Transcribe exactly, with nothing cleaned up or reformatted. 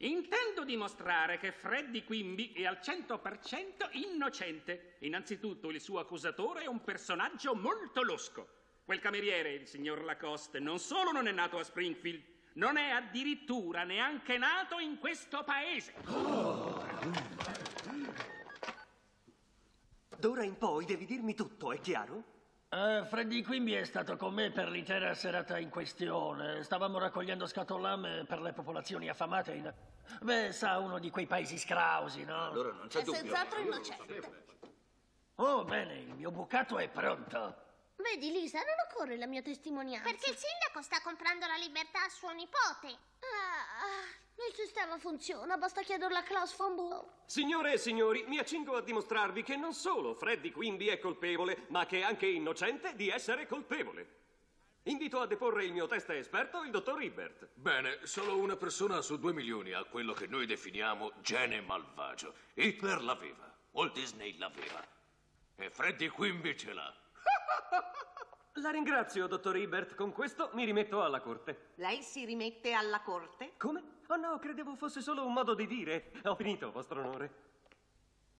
Intendo dimostrare che Freddie Quimby è al cento per cento innocente. Innanzitutto il suo accusatore è un personaggio molto losco. Quel cameriere, il signor Lacoste, non solo non è nato a Springfield, non è addirittura neanche nato in questo paese. Oh. D'ora in poi devi dirmi tutto, è chiaro? Uh, Freddie Quimby è stato con me per l'intera serata in questione. Stavamo raccogliendo scatolame per le popolazioni affamate in... Beh, sa, uno di quei paesi scrausi, no? Allora non c'è dubbio. È senz'altro innocente. Oh, bene, il mio bucato è pronto. Vedi, Lisa, non occorre la mia testimonianza. Perché il sindaco sta comprando la libertà a suo nipote. Ah, il sistema funziona, basta chiederlo a Klaus von Bohr. Signore e signori, mi accingo a dimostrarvi che non solo Freddie Quimby è colpevole, ma che è anche innocente di essere colpevole. Invito a deporre il mio test esperto, il dottor Hibbert. Bene, solo una persona su due milioni ha quello che noi definiamo gene malvagio. Hitler l'aveva, Walt Disney l'aveva e Freddie Quimby ce l'ha. La ringrazio, dottor Hibbert. Con questo mi rimetto alla corte. Lei si rimette alla corte? Come? Oh no, credevo fosse solo un modo di dire. Ho finito, vostro onore.